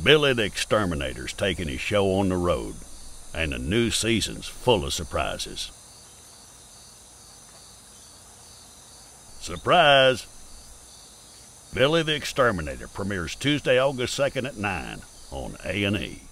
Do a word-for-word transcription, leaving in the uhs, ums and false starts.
Billy the Exterminator's taking his show on the road, and the new season's full of surprises. Surprise! Billy the Exterminator premieres Tuesday, August second at nine on A and E.